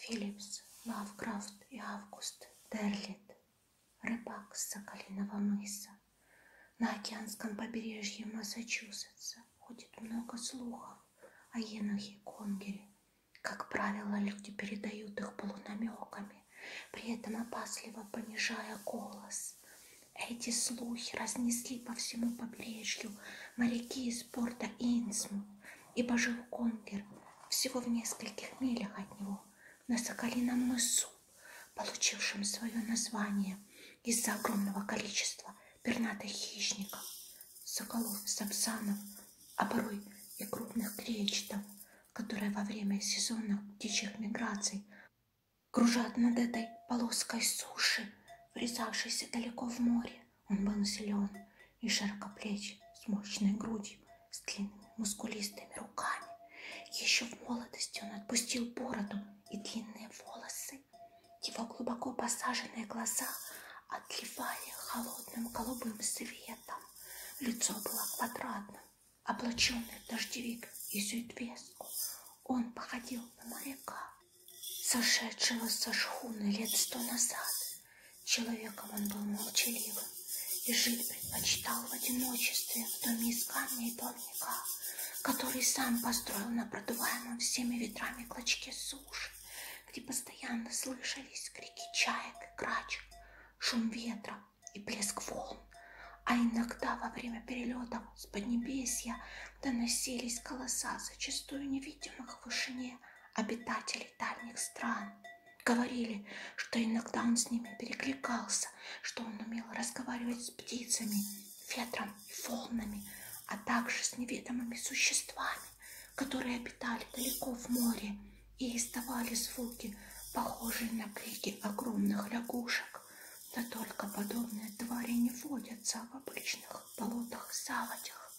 Филлипс, Лавкрафт и Август Дерлит, рыбак с Соколиного мыса. На океанском побережье Массачусетса ходит много слухов о Енохе Конгере. Как правило, люди передают их полунамеками, при этом опасливо понижая голос. Эти слухи разнесли по всему побережью моряки из порта Инсмут, ибо жил Конгер всего в нескольких милях от него, на Соколином мысу, получившем свое название из-за огромного количества пернатых хищников, соколов, сапсанов, а порой и крупных кречетов, которые во время сезонных птичьих миграций кружат над этой полоской суши, врезавшейся далеко в море. Он был силен и широкоплеч, с мощной грудью, с длинными мускулистыми руками. Еще в молодости он отпустил бороду и длинные волосы. Его глубоко посаженные глаза отливали холодным голубым светом. Лицо было квадратным, облаченный в дождевик и сюртуэску. Он походил на моряка, сошедшего со шхуны лет 100 назад. Человеком он был молчаливым и жить предпочитал в одиночестве в доме из камня и плавника, который сам построил на продуваемом всеми ветрами клочке суши, где постоянно слышались крики чаек и крачек, шум ветра и плеск волн, а иногда во время перелетов с поднебесья доносились голоса, зачастую невидимых в вышине обитателей дальних стран. Говорили, что иногда он с ними перекликался, что он умел разговаривать с птицами, ветром и волнами, а также с неведомыми существами, которые обитали далеко в море и издавали звуки, похожие на крики огромных лягушек. Да только подобные твари не водятся в обычных болотах и заводях.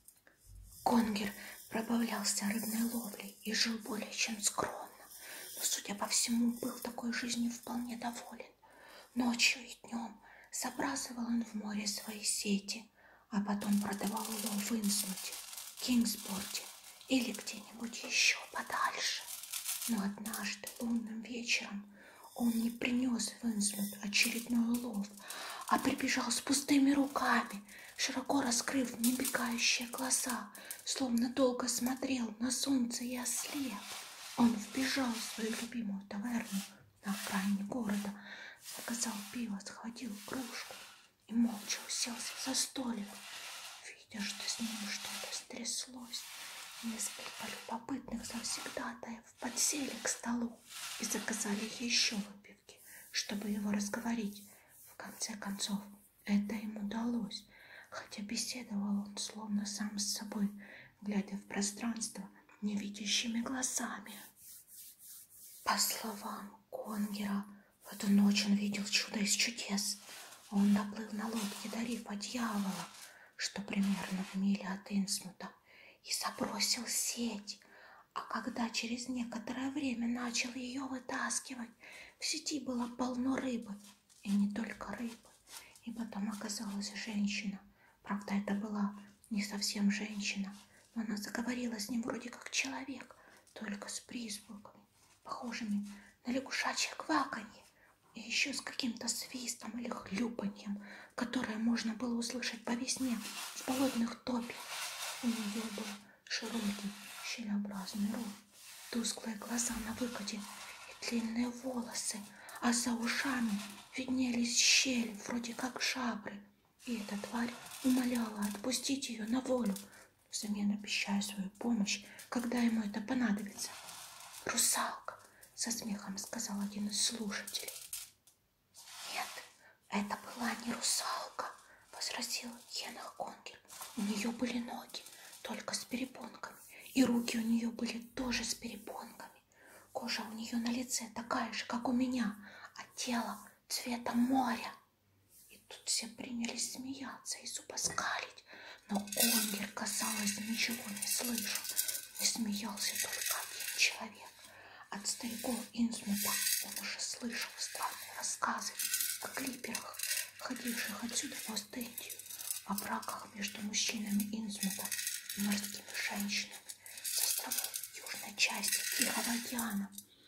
Конгер пробавлялся рыбной ловлей и жил более чем скромно, но, судя по всему, был такой жизнью вполне доволен. Ночью и днем забрасывал он в море свои сети, а потом продавал улов в Инсмуте, Кингспорте или где-нибудь еще подальше. Но однажды лунным вечером он не принес в Инсмут очередной улов, а прибежал с пустыми руками, широко раскрыв немигающие глаза, словно долго смотрел на солнце и ослеп. Он вбежал в свою любимую таверну на окраине города, заказал пиво, схватил кружку и молча уселся за столик. Видя, что с ним что-то стряслось, несколько любопытных завсегдатаев подсели к столу и заказали еще выпивки, чтобы его разговорить. В конце концов, это им удалось, хотя беседовал он словно сам с собой, глядя в пространство невидящими глазами. По словам Конгера, в эту ночь он видел чудо из чудес. Он доплыл на лодке до рифа Дьявола, что примерно в миле от Инсмута, и забросил сеть. А когда через некоторое время начал ее вытаскивать, в сети было полно рыбы, и не только рыбы, ибо там оказалась женщина. Правда, это была не совсем женщина, но она заговорила с ним вроде как человек, только с призвуками, похожими на лягушачье кваканье, и еще с каким-то свистом или хлюпаньем, которое можно было услышать по весне в болотных топях. У нее был широкий щелеобразный рот, тусклые глаза на выкате и длинные волосы, а за ушами виднелись щели, вроде как жабры. И эта тварь умоляла отпустить ее на волю, взамен обещая свою помощь, когда ему это понадобится. «Русалка!» — со смехом сказал один из слушателей. «Нет, это была не русалка», — возразил Енох Конгер. «У нее были ноги, только с перепонками, и руки у нее были тоже с перепонками. Кожа у нее на лице такая же, как у меня, а тело цвета моря». И тут все принялись смеяться и зубоскалить, но Конгер, казалось, ничего не слышал, и смеялся только один человек. От стариков Инсмута он уже слышал странные рассказы о клиперах, ходивших отсюда в Ост-Индию, о браках между мужчинами Инсмута и морскими женщинами с островов южной части Тихого океана.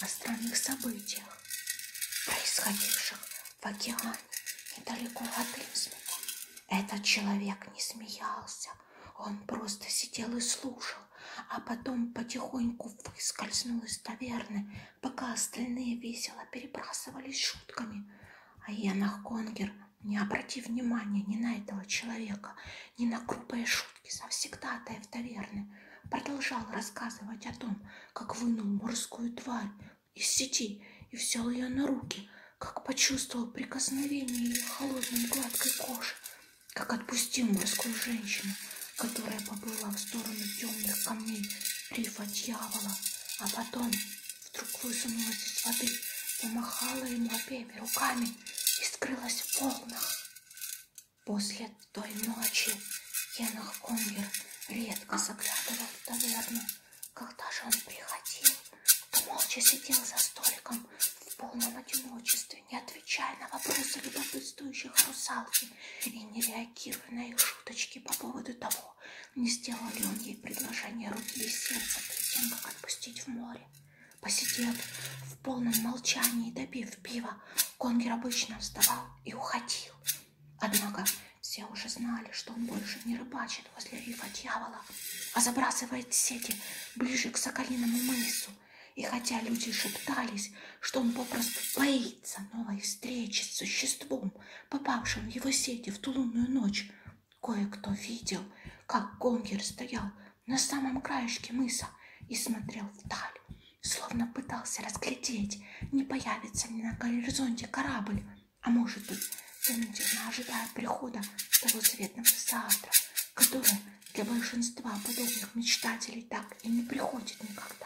о странных событиях, происходивших в океане недалеко от Инсмута. Этот человек не смеялся, он просто сидел и слушал, а потом потихоньку выскользнул из таверны, пока остальные весело перебрасывались шутками. А Енох Конгер, не обратив внимания ни на этого человека, ни на грубые шутки завсегдатаев таверны, продолжал рассказывать о том, как вынул морскую тварь из сети и взял ее на руки, как почувствовал прикосновение ее холодной гладкой кожи, как отпустил морскую женщину, которая поплыла в сторону темных камней рифа дьявола, а потом вдруг высунулась из воды, помахала ему обеими руками и скрылась в волнах. После той ночи Енох Конгер редко заглядывал в таверну. Когда же он приходил, то молча сидел за столиком в полном одиночестве, не отвечая на вопросы любопытствующих о русалке и не реагируя на их шуточки по поводу того, не сделал ли он ей предложение руки и сердца перед тем, как отпустить в море. Посидев в полном молчании и допив пива, Конгер обычно вставал и уходил. Однако все уже знали, что он больше не рыбачит возле рифа дьявола, а забрасывает сети ближе к Соколиному мысу. И хотя люди шептались, что он попросту боится новой встречи с существом, попавшим в его сети в ту лунную ночь, кое-кто видел, как Конгер стоял на самом краешке мыса и смотрел вдаль, словно пытался разглядеть, не появится ли на горизонте корабль, а может быть, замученно ожидая прихода того заветного завтра, которое для большинства подобных мечтателей так и не приходит никогда.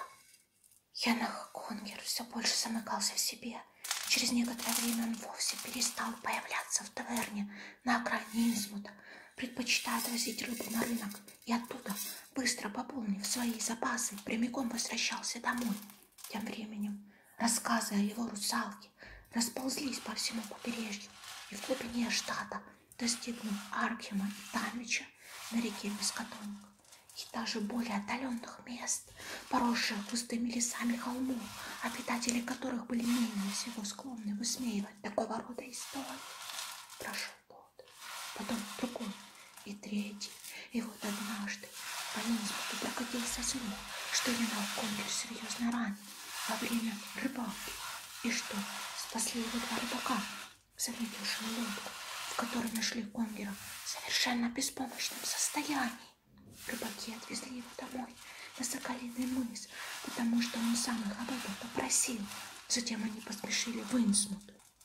Енох Конгер все больше замыкался в себе. Через некоторое время он вовсе перестал появляться в таверне на окраине Инсмута, предпочитая возить рыбу на рынок, и оттуда, быстро пополнив свои запасы, прямиком возвращался домой. Тем временем рассказы о его русалке расползлись по всему побережью и в глубине штата, достигнув Аркхема и Данвича на реке Мискотоник, и даже более отдаленных мест, поросших густыми лесами холмов, обитатели которых были менее всего склонны высмеивать такого рода истории. Прошел год, потом другой и третий, и вот однажды по Инсмуту прокатился слух, что Енох Конгер серьезно ранен во время рыбалки, и что спасли его два рыбака, заметившие лодку, в которой нашли Конгера в совершенно беспомощном состоянии. Рыбаки отвезли его домой на Соколиный мыс, потому что он сам их об этом попросил. Затем они поспешили в Инсмут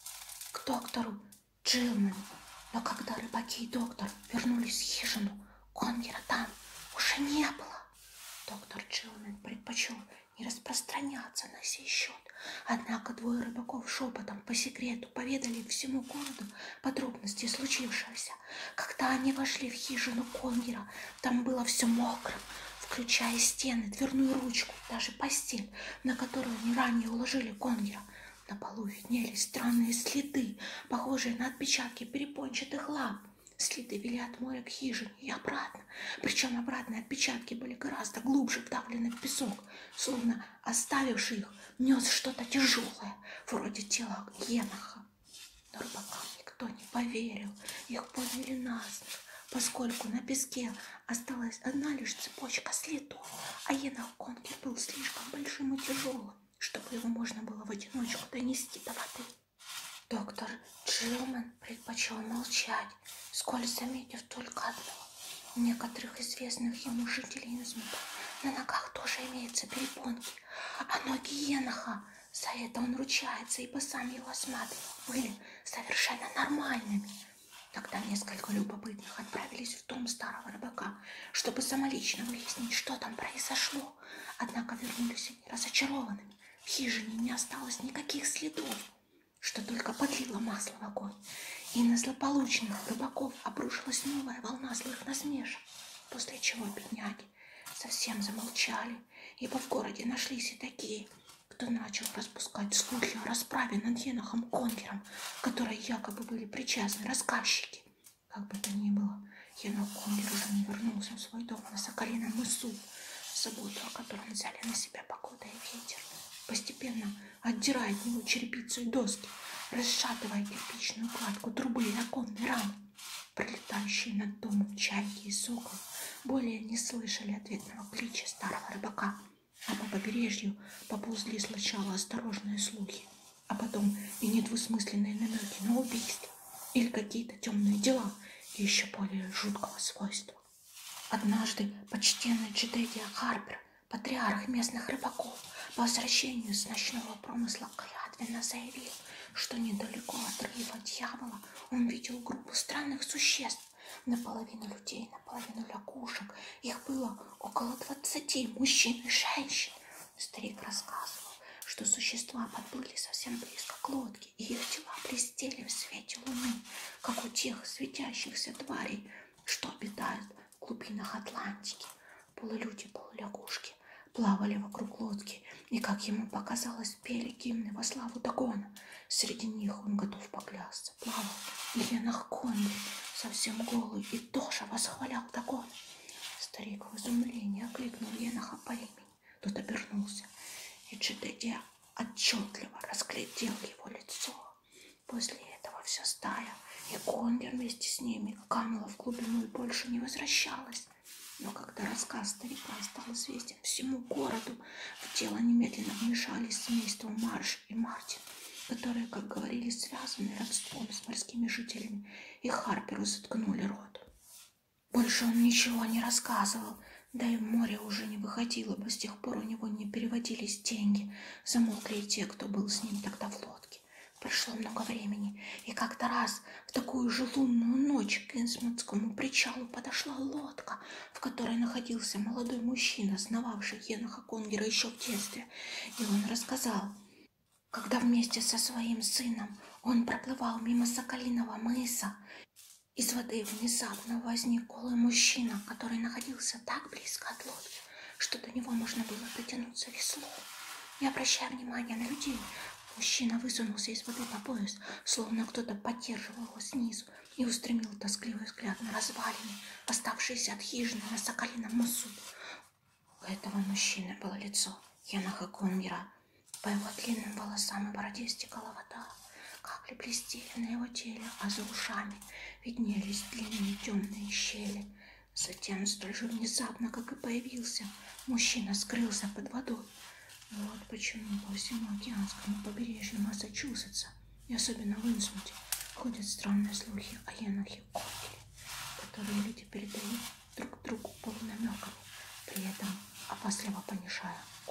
к доктору Джилмену. Но когда рыбаки и доктор вернулись в хижину, Конгера там уже не было. Доктор Джилмен предпочел не распространяться на сей счет, однако двое рыбаков шепотом по секрету поведали всему городу подробности случившегося. Когда они вошли в хижину Конгера, там было все мокрым, включая стены, дверную ручку, даже постель, на которую они ранее уложили Конгера. На полу виднелись странные следы, похожие на отпечатки перепончатых лап. Следы вели от моря к хижине и обратно, причем обратные отпечатки были гораздо глубже вдавлены в песок, словно оставивший их нес что-то тяжелое, вроде тела Еноха. Но рыбакам никто не поверил, их подняли насмех, поскольку на песке осталась одна лишь цепочка следов, а Енох Конгер был слишком большим и тяжелым, чтобы его можно было в одиночку донести до воды. Доктор Джилмен предпочел молчать, вскользь заметив только одно. У некоторых известных ему жителей Инсмута на ногах тоже имеются перепонки, а ноги Еноха, за это он ручается, ибо сам его осматривал, были совершенно нормальными. Тогда несколько любопытных отправились в дом старого рыбака, чтобы самолично выяснить, что там произошло. Однако вернулись они разочарованными. В хижине не осталось никаких следов, что только подлило масло в огонь, и на злополучных рыбаков обрушилась новая волна злых насмешек, после чего бедняги совсем замолчали, ибо в городе нашлись и такие, кто начал распускать слухи о расправе над Енохом Конгером, которые якобы были причастны рассказчики. Как бы то ни было, Енох Конгер уже не вернулся в свой дом на Соколином мысу, заботу о котором взяли на себя погода и ветер. постепенно отдирая от него черепицу и доски, расшатывая кирпичную кладку трубы и оконной рамы. Пролетающие над домом чайки и сокол более не слышали ответного клича старого рыбака, а по побережью поползли сначала осторожные слухи, а потом и недвусмысленные намеки на убийство или какие-то темные дела еще более жуткого свойства. Однажды почтенный Джедедия Харпер, патриарх местных рыбаков, по возвращению с ночного промысла клятвенно заявил, что недалеко от рыва дьявола он видел группу странных существ, наполовину людей, наполовину лягушек. Их было около 20 мужчин и женщин. Старик рассказывал, что существа подплыли совсем близко к лодке, и их тела блестели в свете луны, как у тех светящихся тварей, что обитают в глубинах Атлантики. Полулюди, полулягушки плавали вокруг лодки и, как ему показалось, пели гимны во славу Дагона. Среди них, он готов поклясться, плавал Енох Кондор, совсем голый, и тоже восхвалял Дагона. Старик в изумлении окликнул Еноха по имени. Тот обернулся, и Джедедия отчетливо разглядел его лицо. После этого вся стая и Кондор вместе с ними канула в глубину и больше не возвращалась. Но когда рассказ старика стал известен всему городу, в дело немедленно вмешались семейства Марш и Мартин, которые, как говорили, связаны родством с морскими жителями, и Харперу заткнули рот. Больше он ничего не рассказывал, да и в море уже не выходил, ибо с тех пор у него не переводились деньги, замолкли и те, кто был с ним тогда в лодке. Прошло много времени, и как-то раз в такую же лунную ночь к Инсмутскому причалу подошла лодка, в которой находился молодой мужчина, знававший Еноха Конгера еще в детстве, и он рассказал, когда вместе со своим сыном он проплывал мимо Соколиного мыса, из воды внезапно возник голый мужчина, который находился так близко от лодки, что до него можно было дотянуться веслом. Не обращая внимания на людей, мужчина высунулся из воды по пояс, словно кто-то поддерживал его снизу, и устремил тоскливый взгляд на развалины, оставшиеся от хижины на Соколином мысу. У этого мужчины было лицо Еноха Конгера. По его длинным волосам и бороде стекала вода. Капли блестели на его теле, а за ушами виднелись длинные темные щели. Затем, столь же внезапно, как и появился, мужчина скрылся под водой. Вот почему по всему океанскому побережью Массачусетса, и особенно в Инсмуте, ходят странные слухи о Енохе Конгере, которые люди передают друг другу полунамеками, при этом опасливо понижая